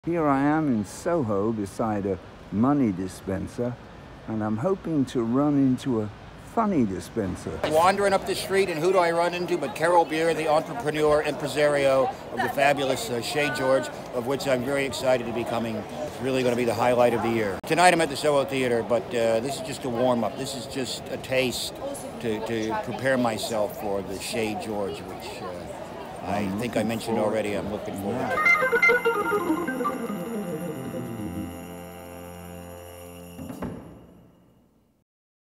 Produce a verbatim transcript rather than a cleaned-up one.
Here I am in Soho beside a money dispenser, and I'm hoping to run into a funny dispenser. Wandering up the street, and who do I run into but Karel, the entrepreneur, impresario of the fabulous uh, Chez George, of which I'm very excited to be coming. It's really going to be the highlight of the year. Tonight I'm at the Soho Theater, but uh, this is just a warm-up. This is just a taste to, to prepare myself for the Chez George, which uh, I think I mentioned already. I'm looking forward to.